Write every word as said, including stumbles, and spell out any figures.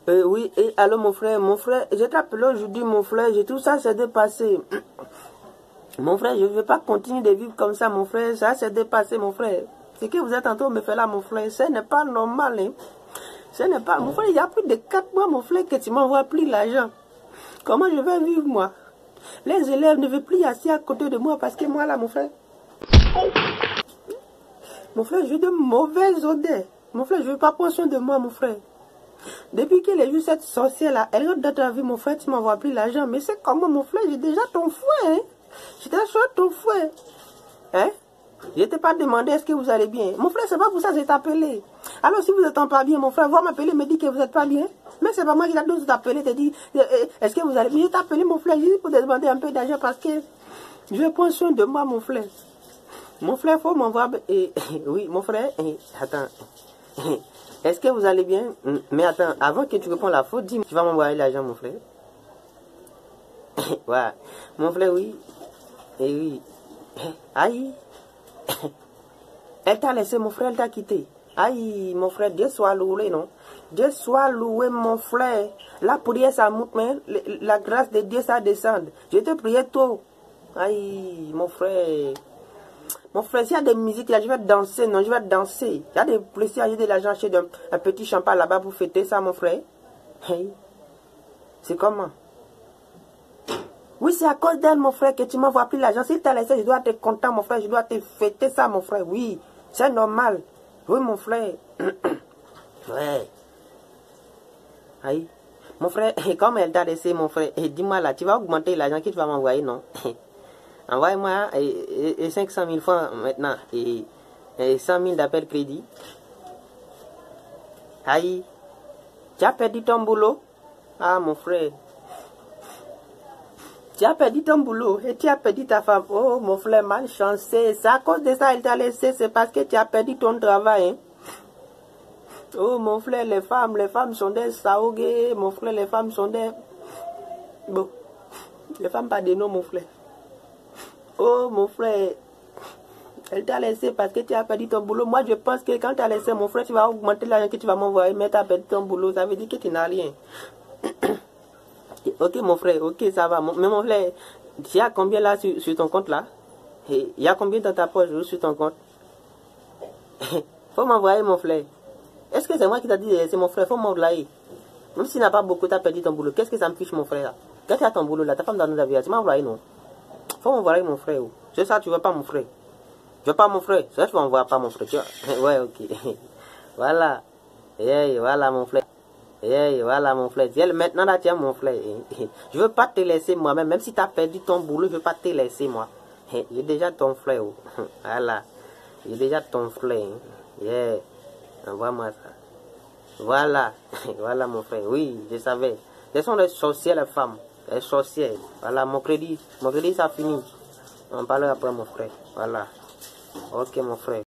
Euh, oui, et allô mon frère, mon frère, je t'appelle aujourd'hui mon frère, j'ai tout ça s'est dépassé. Mon frère, je ne veux pas continuer de vivre comme ça mon frère, ça s'est dépassé mon frère. Ce que vous êtes en train de me faire là mon frère, ce n'est pas normal. Hein. Ce n'est pas, mon frère, il y a plus de quatre mois mon frère que tu m'envoies plus l'argent. Comment je vais vivre moi? Les élèves ne veulent plus assis à côté de moi parce que moi là mon frère. Mon frère, j'ai de mauvaises odeurs. Mon frère, je ne veux pas prendre soin de moi mon frère. Depuis qu'il a vu cette sorcière-là, elle regarde dans ta vie, mon frère, tu m'envoies plus l'argent. Mais c'est comment, mon frère, j'ai déjà ton fouet, hein. J'ai déjà ton fouet. Hein? Je ne t'ai pas demandé est-ce que vous allez bien. Mon frère, c'est pas pour ça que je t'ai appelé. Alors, si vous n'êtes pas bien, mon frère, va m'appeler, me dire que vous n'êtes pas bien. Mais c'est pas moi qui l'a dû t'appeler, te dire, est-ce que vous allez bien. Je t'ai appelé, mon frère, juste pour te demander un peu d'argent parce que je prends soin de moi, mon frère. Mon frère, il faut m'envoyer. Oui, mon frère, attends. Est-ce que vous allez bien? Mais attends, avant que tu réponds la faute, dis-moi, tu vas m'envoyer l'argent, mon frère? Ouais. Mon frère, oui. Et oui. Aïe. Elle t'a laissé, mon frère, elle t'a quitté. Aïe, mon frère, Dieu soit loué, non? Dieu soit loué, mon frère. La prière, ça monte, mais la grâce de Dieu, ça descend. Je te priais tôt. Aïe, mon frère. Mon frère, s'il y a des musiques là, je vais danser, non, je vais danser. Il y a des plaisirs, il y a de l'argent acheter un, un petit champagne là-bas pour fêter ça, mon frère. Hey. C'est comment? Oui, c'est à cause d'elle, mon frère, que tu m'envoies plus l'argent. Si tu as laissé, je dois être content, mon frère, je dois te fêter ça, mon frère. Oui, c'est normal. Oui, mon frère. Ouais. Aïe. Mon frère, comme elle t'a laissé, mon frère, dis-moi là, tu vas augmenter l'argent que tu vas m'envoyer, non? Envoie-moi cinq cent mille francs maintenant et, et cent mille d'appel crédit. Aïe, tu as perdu ton boulot? Ah mon frère, tu as perdu ton boulot et tu as perdu ta femme. Oh mon frère, malchanceux, c'est à cause de ça elle t'a laissé, c'est parce que tu as perdu ton travail. Hein? Oh mon frère, les femmes, les femmes sont des saogués, mon frère, les femmes sont des... Bon, les femmes pas de nom mon frère. Oh mon frère, elle t'a laissé parce que tu as perdu ton boulot. Moi je pense que quand tu as laissé mon frère, tu vas augmenter l'argent que tu vas m'envoyer, mais tu as perdu ton boulot, ça veut dire que tu n'as rien. Ok mon frère, ok ça va. Mais mon frère, tu as combien là sur, sur ton compte là? Il y a combien dans ta poche sur ton compte? Faut m'envoyer mon frère. Est-ce que c'est moi qui t'a dit c'est mon frère? Faut m'envoyer. Même s'il n'a pas beaucoup, tu as perdu ton boulot. Qu'est-ce que ça me fiche mon frère là? Quand tu as ton boulot là, ta femme dans nos avions, tu m'as envoyé non? Faut m'envoyer mon frère. C'est ça, tu veux pas mon frère? Je veux pas mon frère. C'est ça, tu m'envoies pas mon frère. Tu vois? Ouais, ok. Voilà. Hey, voilà mon frère. Hey, voilà mon frère. Maintenant là, tiens mon frère. Je veux pas te laisser moi-même. Même si tu as perdu ton boulot, je veux pas te laisser moi. J'ai déjà ton frère. Voilà. J'ai déjà ton frère. Yeah. Envoie-moi ça. Voilà. Voilà mon frère. Oui, je savais. Ce sont les sorcières, les femmes. Les sorcières. Voilà, mon crédit. Mon crédit, ça finit. On parlera après mon frère. Voilà. Ok mon frère.